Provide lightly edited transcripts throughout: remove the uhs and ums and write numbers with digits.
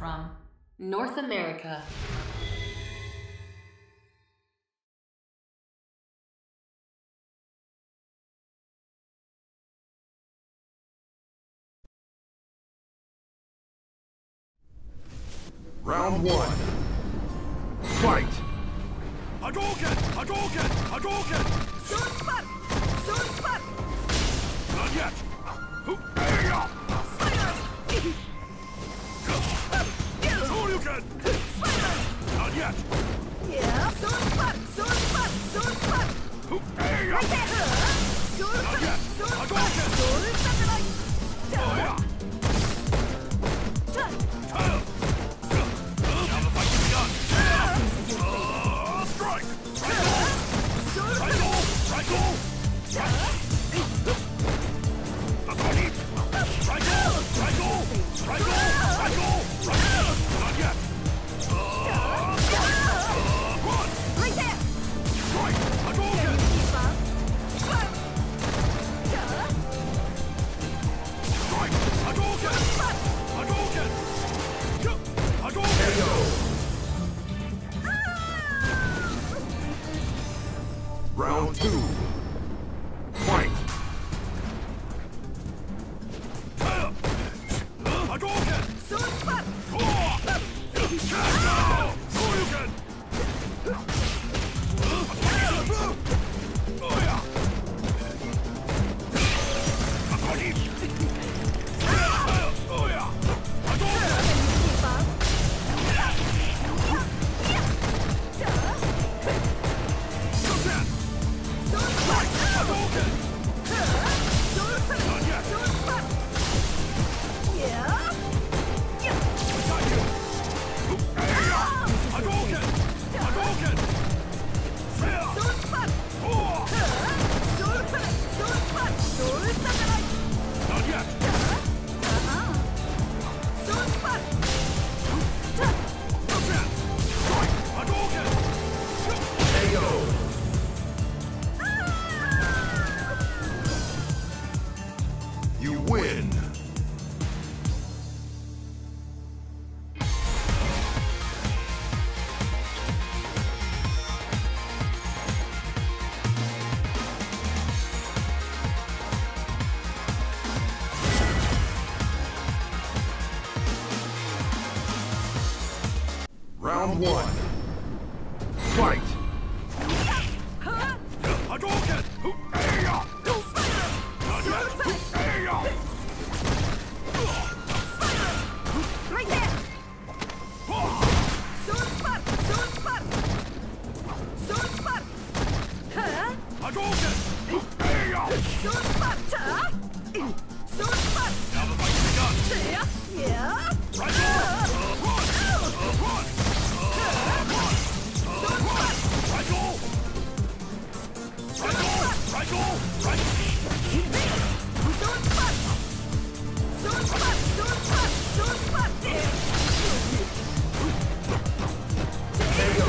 from North America. Round one. Fight! Hadouken! Hadouken! Hadouken! Sword Spark! Sword Spark! Not yet! Hey-ya! Spider! Shoryuken! Spider! Not yet! Yeah! Sword Spark! Sword Spark! Sword Spark! Hey-ya! Right there! Sword Not Spark! yet! Sword Spark! Hadouken! Sword Satellite! Oh, yeah! Now the fight's begun! Strike! Sword Triangle! Triangle! Akoni! Triangle! Triangle! Triangle! Triangle! Triangle! Not yet! Run! Right there! Strike! Hadouken! Spark! Spark! Strike! Hadouken! Hadouken! Hadouken! KO! Round two. Fight! Hadouken! Sword Spark! Shoryuken! Oh yeah! Akoni! Oh yeah! Hadouken! Spark! Shoten! Sword Spark! Hadouken! Sword Spark! Not yet! Sword Spark! Yeah! Got you! Hadouken! Hadouken! Sword Spark! Oh! Sword Spark! Sword Spark! Sword Satellite! Not yet! Sword Spark! Shoten! Strike! Hadouken! KO! You win! Round one. Fight! Hadouken! Hey-ya! Not yet! Hey-ya! Right there! Sword Spark! Sword Spark! Sword Spark! Hadouken! Hey-ya! Sword Spark! Sword Spark! Now the fight's begun! Yeah! Triangle! Run! Run! Run! Triangle! Triangle! Triangle! Triangle! Sword Spark! Sword Spark! Sword Spark! Sword Spark! KO!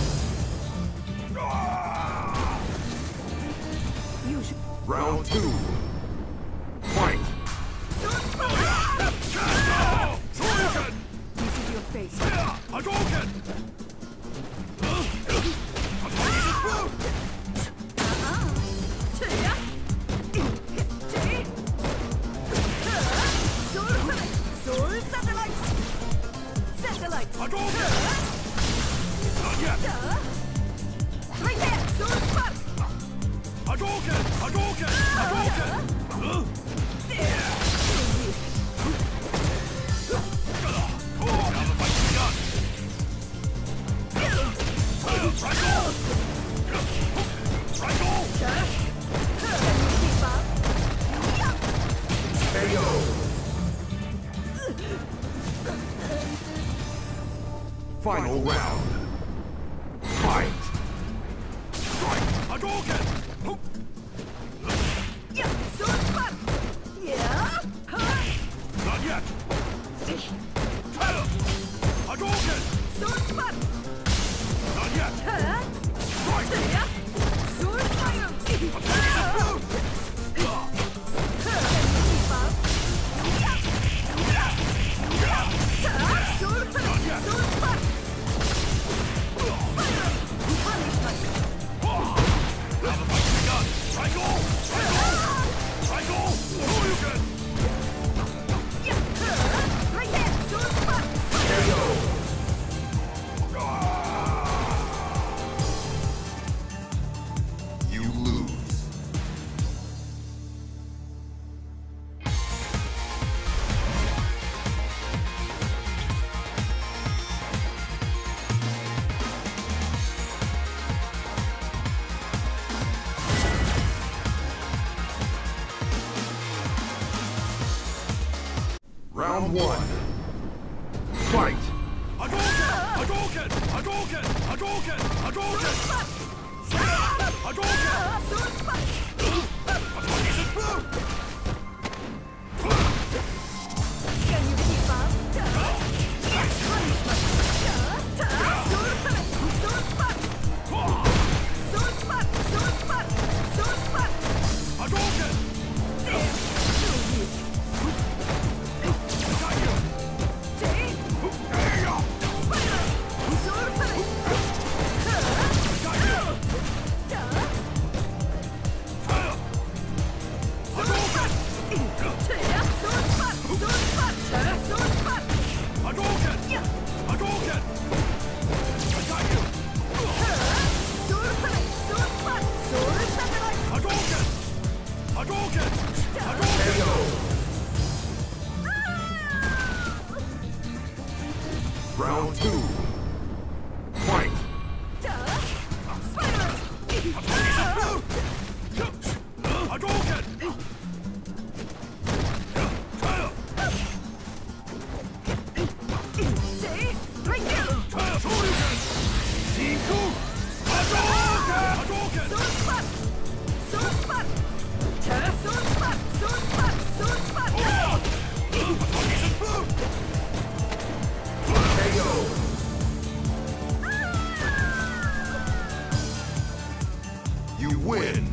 You should... Round two. Fight! Sword Spark! Shoryuken! This is your face. Hadouken! Sword Satellite! Satellite! Hadouken! Not yet! Right there! Sword Spark! Hadouken! Hadouken! Hadouken! Now the fight's begun! Triangle! Triangle! KO! Final round. Fight! Strike! Hadouken! Sword Spark! Yeah! Not yet! Hadouken! Sword Spark! Not yet! Strike! Sword Fire! Sword Round one. Fight! Hadouken! Hadouken! Hadouken! Hadouken! Hadouken! Can you keep up? Hadouken! Round two. Fight! KO! You win!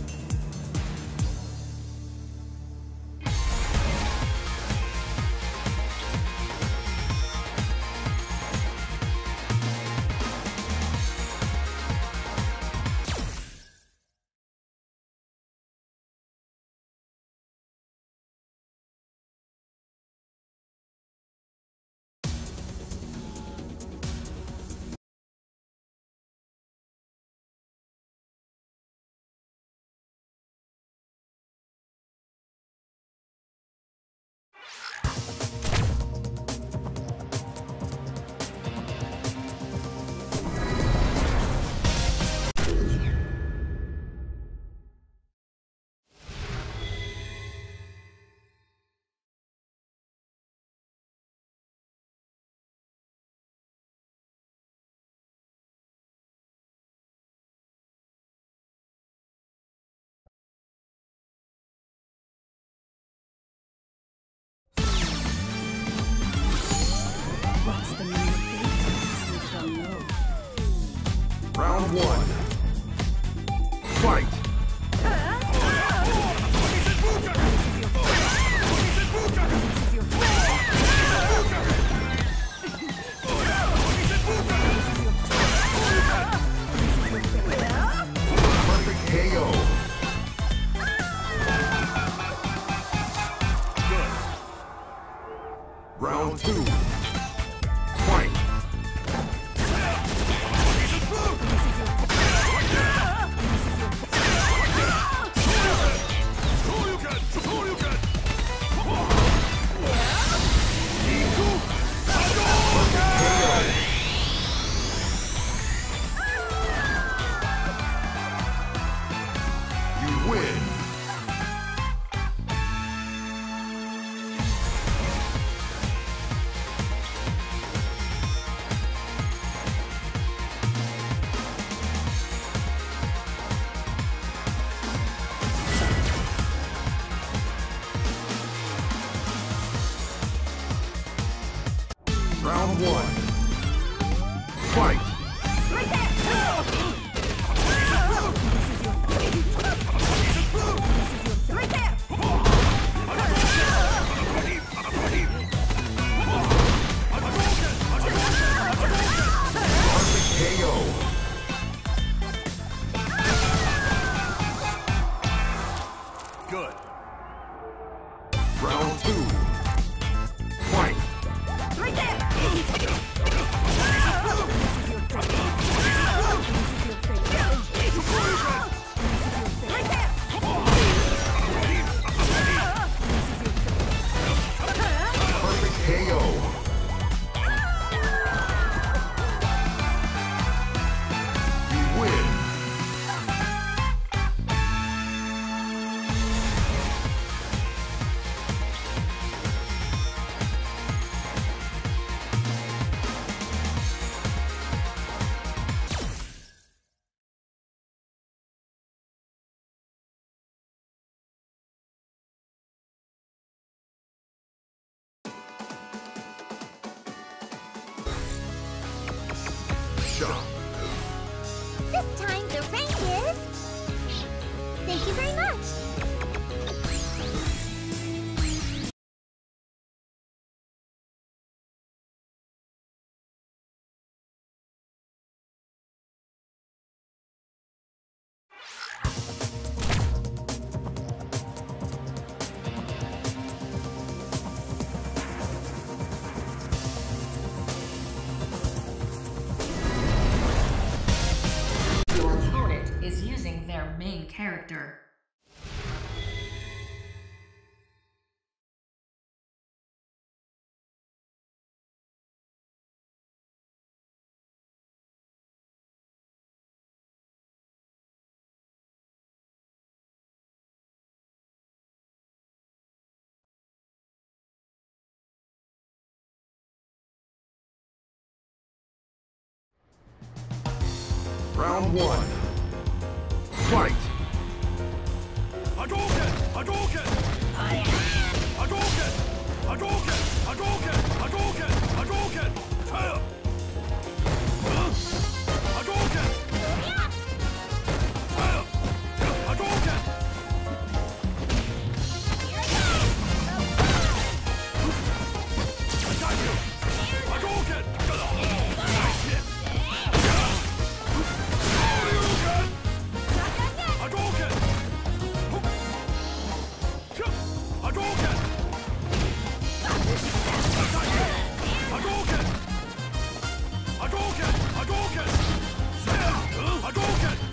What's the name of it? We shall know. Round one. Fight! Perfect KO! Round two. Fight! You win! Round one. Fight! Perfect KO! Good. Round two. Fight! Perfect KO! You win! corner. Round one. Fight! Hadouken! Hadouken! Hadouken! Hadouken! Hadouken! Hadouken! Hadouken! Fire! Hadouken! Fire! Hadouken! I got you! Hadouken! Nice hit! Hadouken! Hadouken! Hadouken! Hadouken! Hadouken! Hadouken! Hadouken!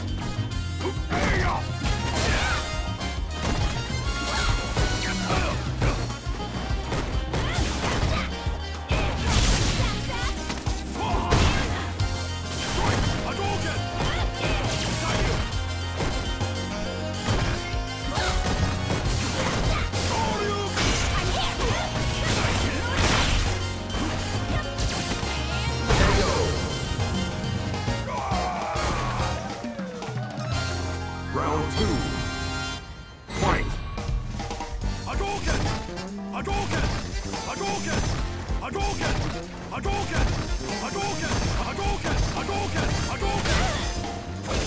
Round two. Fight! Hadouken! Hadouken! Hadouken! Hadouken! Hadouken! Hadouken! Hadouken! Hadouken! Hadouken!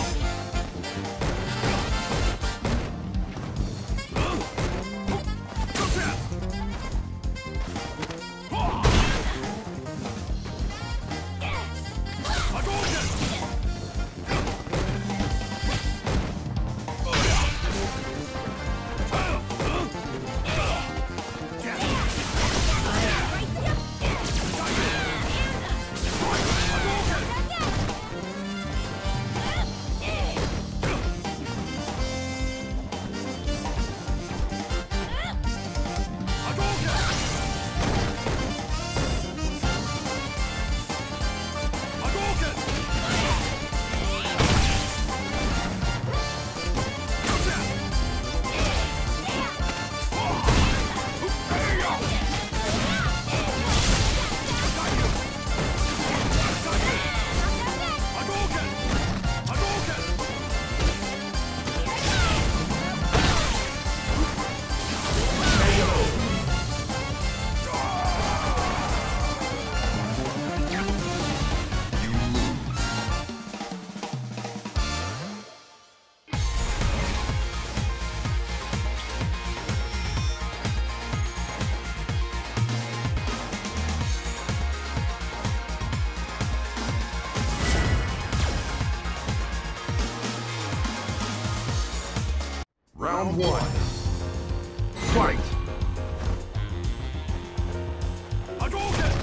Round one. Fight! Hadouken!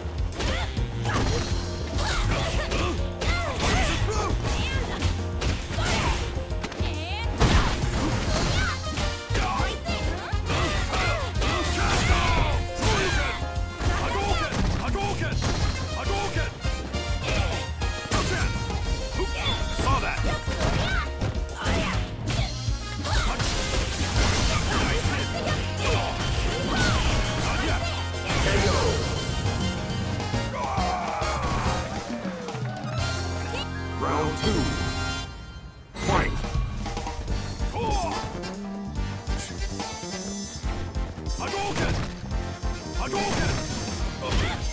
Hadouken! Hadouken! Hadouken! Saw that! Round two. Fight! Hadouken! Hadouken!